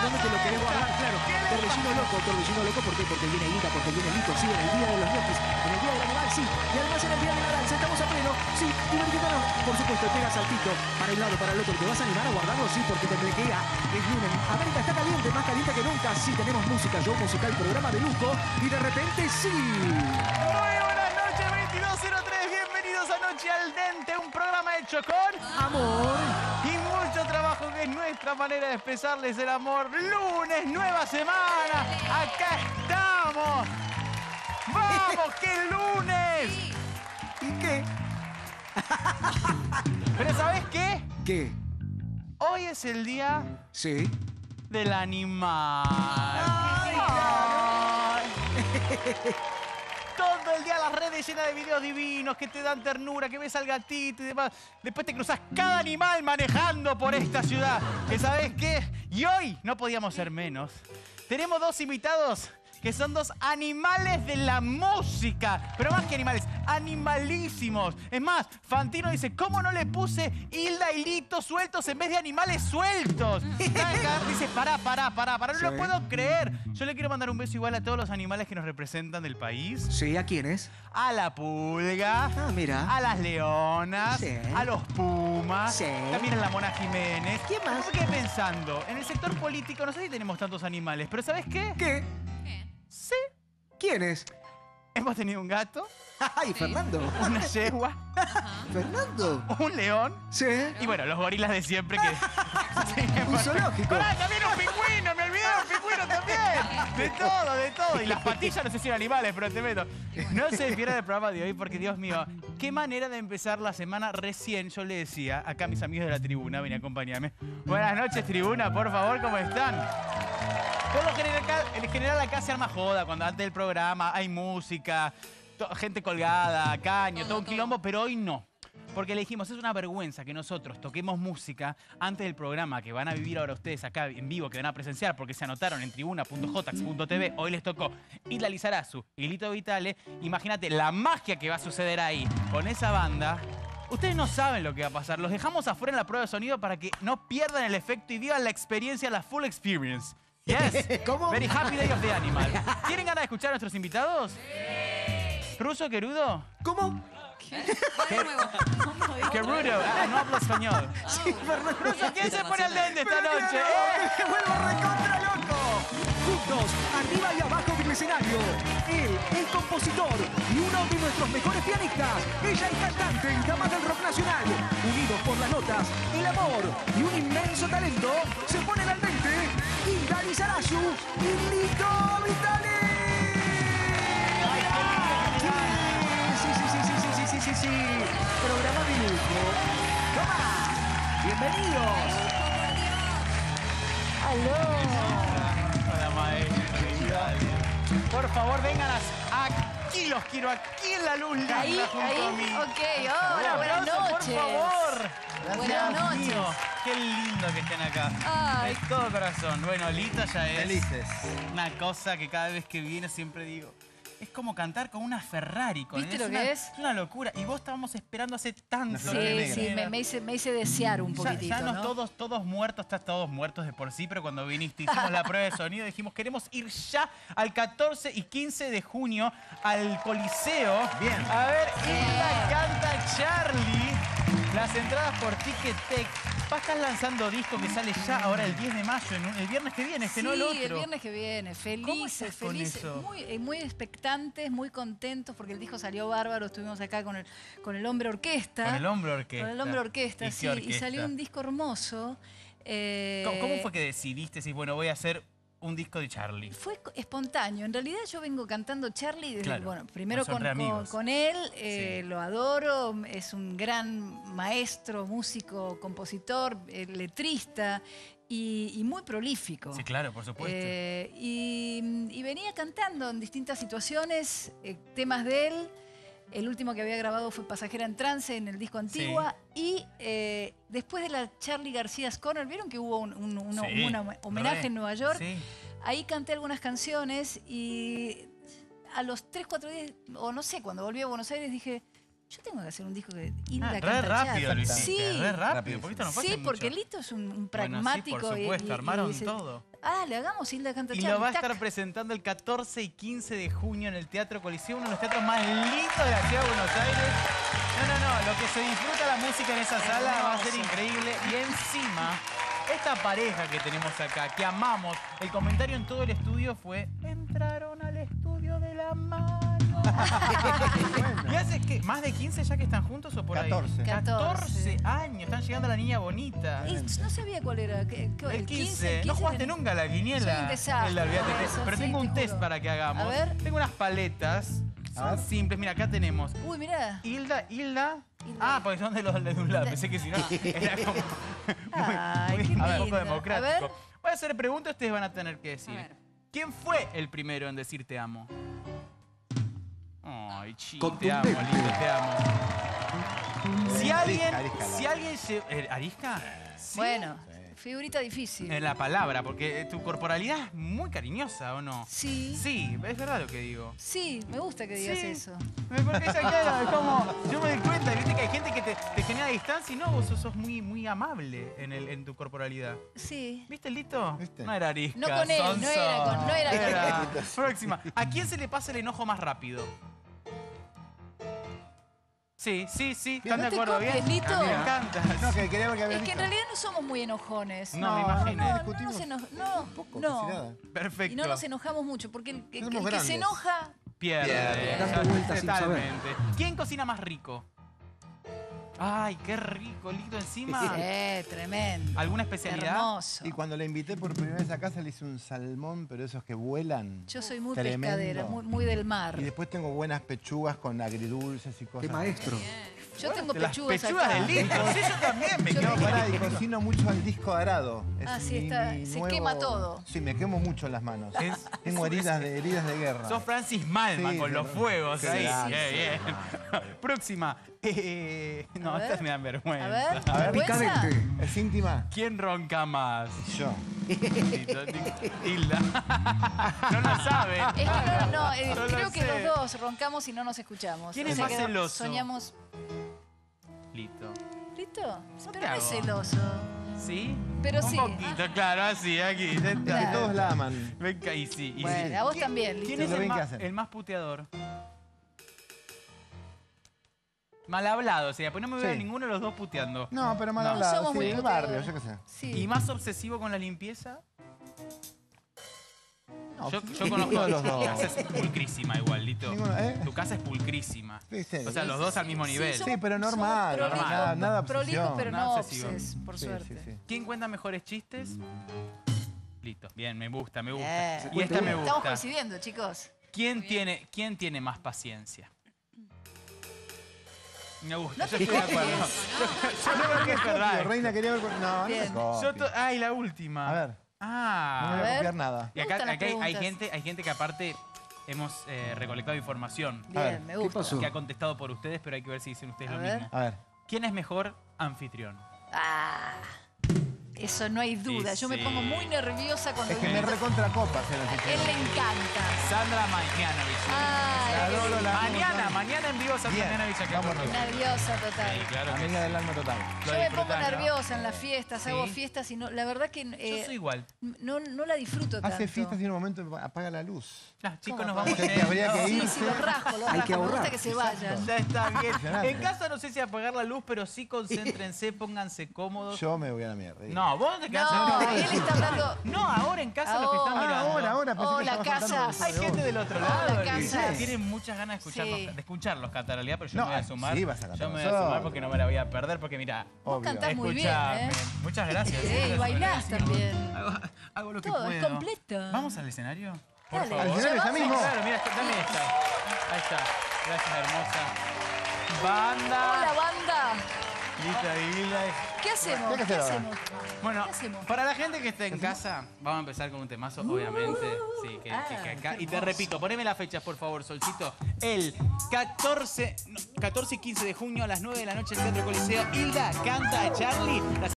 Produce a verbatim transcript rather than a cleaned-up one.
¿Dónde te lo querés guardar? Claro, Torbellino loco, Torbellino loco, ¿por qué? Porque viene Lita, porque viene Lito, sí, en el día de los ñoquis, en el día del animal, sí, y además en el día de la danza, estamos a pleno, sí, divertiéndonos, por supuesto, pega saltito para un lado, para el otro, ¿te vas a animar a guardarlo? Sí, porque te blequea, es lunes, América está caliente, más caliente que nunca, sí, tenemos música, show musical, programa de lujo, y de repente, sí. Muy buenas noches, veintidós cero tres, bienvenidos a Noche al Dente, un programa hecho con amor y mucho trabajo, que es nuestra manera de expresarles el amor. Lunes, nueva semana, acá estamos. ¡Vamos, que es lunes! ¿Y qué? Pero ¿sabes qué? ¿Qué? Hoy es el día Sí. del animal. Ay, Ay. Todo el día las redes llenas de videos divinos que te dan ternura, que ves al gatito y demás. Después te cruzas cada animal manejando por esta ciudad. ¿Que sabes qué? Y hoy no podíamos ser menos. Tenemos dos invitados que son dos animales de la música. Pero más que animales, animalísimos. Es más, Fantino dice, ¿cómo no le puse Hilda y Lito sueltos en vez de animales sueltos? Dice, pará, pará, pará, pará, no Sí. lo puedo creer. Yo le quiero mandar un beso igual a todos los animales que nos representan del país. Sí, ¿a quiénes? A la pulga, Ah, mira. a las leonas, Sí. a los pumas, Sí. también a la Mona Jiménez. ¿Quién más? Me quedé pensando, en el sector político no sé si tenemos tantos animales, pero ¿sabes qué? ¿Qué? Sí, ¿Quiénes? hemos tenido un gato, Ay, Fernando. una yegua, Fernando. un león Sí. y bueno, los gorilas de siempre que... Sí, Un zoológico. Pará, también un pingüino, me olvidé de un pingüino también. De todo, de todo. Y las patillas no sé si eran animales, pero te meto. No se pierda el programa de hoy porque, Dios mío, qué manera de empezar la semana. Recién yo le decía acá a mis amigos de la tribuna, ven a acompañarme. Buenas noches, tribuna, por favor, ¿cómo están? Por lo general, en general acá se arma joda cuando antes del programa hay música, gente colgada, caño, todo un quilombo, pero hoy no. Porque le dijimos, es una vergüenza que nosotros toquemos música antes del programa que van a vivir ahora ustedes acá en vivo, que van a presenciar porque se anotaron en tribuna punto jotax punto tv. Hoy les tocó Hilda Lizarazu y Lito Vitale. Imagínate la magia que va a suceder ahí con esa banda. Ustedes no saben lo que va a pasar. Los dejamos afuera en la prueba de sonido para que no pierdan el efecto y vivan la experiencia, la full experience. Yes. ¿Cómo? Very happy day of the animal. ¿Tienen ganas de escuchar a nuestros invitados? Sí. ¿Ruso, querudo? ¿Cómo? Querudo. Ah, no hablo español. Sí, Fernando. Ruso, ¿quién se pone al dente esta Pero noche? mira, ¡Eh! ¡Me vuelvo recontra loco! Juntos, arriba y abajo del escenario. Él es compositor y uno de nuestros mejores pianistas. Ella es cantante y dama del rock nacional. Unidos por las notas, el amor y un inmenso talento, se ponen al dente Hilda Lizarazu y Lito Vitale. Sí, sí, sí, sí, sí, sí, sí, sí, sí. Programa de lujo. ¡Toma! ¡Bienvenidos! ¡Aló! Hola, maestra. Por favor, vengan a- aquí, los quiero aquí en la luz linda Ahí, junto ahí, a mí. ok, Un hola, buenas aplauso, noches. por favor. Buenas Dios noches. mío, qué lindo que estén acá. Ay. De todo corazón. Bueno, Lito ya es Felices. una cosa que cada vez que viene siempre digo. Es como cantar con una Ferrari. Con ¿Viste es lo una, que es? Es una locura. Y vos estábamos esperando hace tanto. Sí, negra. sí, me, me hice, me hice desear un Ya, poquitito, ya nos ¿no? todos, todos muertos, estás todos muertos de por sí, pero cuando viniste hicimos la prueba de sonido, dijimos queremos ir ya al catorce y quince de junio al Coliseo. Bien. A ver, Hilda canta Charlie. Las entradas por Ticketek. Va a estar lanzando disco que sale ya ahora el diez de mayo, en un- el viernes que viene, este Sí, no el otro. el viernes que viene. ¿Cómo Felices, estás con felices. eso? Muy, eh, muy expectantes, muy contentos porque el disco salió bárbaro. Estuvimos acá con el, con el hombre orquesta. Con el hombre orquesta. Con el hombre orquesta, ¿Y qué sí. Y orquesta? salió un disco hermoso. eh, ¿Cómo, cómo fue que decidiste si, bueno, voy a hacer un disco de Charlie? Fue co- espontáneo. En realidad yo vengo cantando Charlie desde, Claro. bueno, primero Son con, re con, amigos. con él, eh, Sí. lo adoro, es un gran maestro, músico, compositor, eh, letrista y, y muy prolífico. Sí, claro, por supuesto. Eh, y, y venía cantando en distintas situaciones, eh, temas de él. El último que había grabado fue Pasajera en Trance en el disco Antigua. Y eh, después de la Charlie García's Corner, ¿vieron que hubo un, un- un- Sí, un homenaje re, en Nueva York? Sí. Ahí canté algunas canciones y a los tres, cuatro días, o no sé, cuando volví a Buenos Aires dije, Yo tengo que hacer un disco que Hilda Ah, re canta rápido Charlie. lo hiciste, Sí, re rápido, porque esto no fue sí, hace porque mucho. Lito es un, un Bueno, sí, pragmático. por y- supuesto, y- y armaron dice, todo. Ah, le hagamos Hilda canta Y Charlie. lo va a tac. estar presentando el catorce y quince de junio en el Teatro Coliseo, uno de los teatros más lindos de la ciudad de Buenos Aires. No, no, no, lo que se disfruta la música en esa sala va a ser Hermoso. increíble. Y encima, esta pareja que tenemos acá, que amamos, el comentario en todo el estudio fue: entraron al estudio de la mano. ¿Y hace qué? ¿Más de quince ya que están juntos o por catorce. ahí? catorce. años, están llegando a la niña bonita. Y no sabía cuál era. ¿qué- qué- El quince. el No jugaste de- nunca a la quiniela. Soy un desastre Hilda, olvídate. con eso, Pero sí, tengo un te test juro. para que hagamos. A ver. Tengo unas paletas. A Son ver. simples. Mira, acá tenemos Uy, mirá. Hilda, Hilda. Hilda. Ah, porque son de los de un lado. Pensé que si no era como muy, Ay, muy- qué un poco linda. democrático. A ver. Voy a hacer preguntas, ustedes van a tener que decir. A ver. ¿Quién fue el primero en decir te amo? Ay, chico, te Contundente. amo, lindo, te amo. Si Arisca, alguien, Arisca, si la- alguien se... eh, ¿Arisca? Sí. Bueno, figurita difícil. En la palabra, porque tu corporalidad es muy cariñosa, ¿o no? Sí. Sí, es verdad lo que digo. Sí, me gusta que digas Sí. eso. Porque esa cara es como... Yo me doy cuenta, viste que hay gente que te, te genera distancia y no, vos sos, sos muy, muy amable en, el, en tu corporalidad. Sí. ¿Viste, Lito? ¿Viste? No era arisca, No con él, no sonso. era con- no era con él. Próxima. ¿A quién se le pasa el enojo más rápido? Sí, sí, sí. ¿Están No de te acuerdo copies, bien? Lito. A mí me encanta. No, que quería ver que había Es que en visto. realidad no somos muy enojones. No, me No, imagino. No, no, discutimos nos eno- no, poco, no. casi nada. Perfecto. Y no nos enojamos mucho, porque el, el- Somos el que grandes. se enoja, Pierde. Pierde. Dando vueltas sin saber. Totalmente. ¿Quién cocina más rico? Ay, qué rico, Lito encima. eh, tremendo. ¿Alguna especialidad? Hermoso. Y cuando la invité por primera vez a casa le hice un salmón, pero esos que vuelan. Yo soy muy Tremendo. pescadera, muy, muy del mar. Y después tengo buenas pechugas con agridulces y cosas. Qué maestro. Yo tengo Las pechugas, pechugas acá. de Lito. Sí, yo también me Yo quedo No, pará, y cocino mucho al disco arado. Es Ah, sí, mi- está- mi se nuevo- quema todo. Sí, me quemo mucho las manos. Es- Tengo heridas de, heridas de guerra. Sos Francis Malman Sí, con sí, los sí. fuegos Sí, ahí. sí, Bien, bien. Próxima. Eh, no, A ver. estas me dan vergüenza. A ver, A ver, ¿vergüenza? Picadente. ¿Es íntima? ¿Quién ronca más? Yo. Lito, Lito, Hilda. No lo sabe. Es que no, no, eh, No lo creo que sé. los dos roncamos y no nos escuchamos. ¿Quién O es sea más que celoso? Soñamos. Lito. ¿Listo? Pero te no es hago? celoso. ¿Sí? Pero Un sí. poquito, claro, así, aquí. ya está. Claro. Que todos la aman. Venga, y sí, y Bueno, sí. a vos ¿Quién- también, ¿Quién Lito. es Lo el bien que más, hacen. el más puteador? Mal hablado, o sea, pues no me veo a Sí. ninguno de los dos puteando. No, pero mal No. hablado. Somos Sí, muy el barrio, puteadores. yo qué sé. Sí. ¿Y más obsesivo con la limpieza? No, Yo, sí, yo conozco ninguno de los tu dos. casa es pulcrísima igual, Lito. Ninguno, ¿eh? Tu casa es pulcrísima. ¿Viste? O sea, los dos al mismo Sí, nivel. somos- Sí, pero somos normal, prolijos, nada- nada prolijos, obsesión. pero Nada no obsesivo. obses, por Sí, suerte. sí, sí. ¿Quién cuenta mejores chistes? Listo. Bien, me gusta, me gusta. Bien. Y esta me Estamos gusta. coincidiendo, chicos. ¿Quién tiene, ¿Quién tiene más paciencia? Me gusta, No yo te estoy de acuerdo. copies. Yo, yo creo que es Copio, verdad. Reina quería ver. cu- No, no Bien. se copie. Yo to- Ay, la última. A ver, no Ah. me voy A a ver. copiar nada. Y Me acá, gustan las acá hay, hay preguntas. gente, hay gente que aparte hemos eh, recolectado información A ver, Bien, me ¿qué gusta. pasó? que ha contestado por ustedes, pero hay que ver si dicen ustedes A lo ver. mismo. A ver. ¿Quién es mejor anfitrión? Ah, eso no hay duda. Sí, Yo me sí. pongo muy nerviosa cuando Es que me digo- recontra copa hacer A así. él le encanta. Sandra Mañanovich. Ay, La adoro, la amo, Mañana, la amo. mañana en vivo Sandra Bien, Mañanovich acá vamos con nosotros. nerviosa total. Sí, claro que Amiga sí. del alma total. Lo Yo me pongo disfrutás, ¿no? nerviosa en las fiestas, Sí. hago fiestas y no, la verdad que eh, Yo soy igual. no, no la disfruto tanto. Hace fiestas y en un momento apaga la luz. Las chicos ¿Cómo nos apaga? vamos Que habría que Sí, irse. sí, los rasco, los Hay rasco. que Me gusta ahorrar. que se vayan. Ya está bien. Impresionante. En casa no sé si apagar la luz, pero sí concéntrense, pónganse cómodos. Yo me voy a la mierda. No, vos te quedás No, en él está hablando. No, ahora en casa los que están Ahora. mirando. Ah, ahora, ahora. Pensé Hola, que estaba faltando casas. un Hay poco de gente voz. del otro Hola, lado que casas. tiene muchas ganas de escucharlos, Sí. de escucharlos cantar en realidad, pero yo No, me voy a sumar. sí, vas a cantar yo me voy a nosotros. sumar porque no me la voy a perder, porque mira, Vos Obvio. cantás muy bien, escuchame. ¿eh? Muchas gracias. Sí, sí, y bailás gracias. también. Hago, hago lo que Todo, puedo. es completo. ¿Vamos al escenario? Por Dale. favor. ¿Al escenario ya Sí, mismo? Claro, mira, dame esta. Ahí está. Gracias, hermosa. Banda. Hola, banda. Lita Vila. ¿Qué hacemos? ¿Qué hay que ¿Qué hacer ahora? hacemos? Bueno, ¿Qué hacemos? para la gente que está en casa, vamos a empezar con un temazo, obviamente. Sí, que, Ah, que- que acá. qué Y te hermoso. repito, poneme las fechas, por favor, Solcito. El catorce, no, catorce y quince de junio a las nueve de la noche en el Teatro Coliseo. Hilda canta a Charlie. La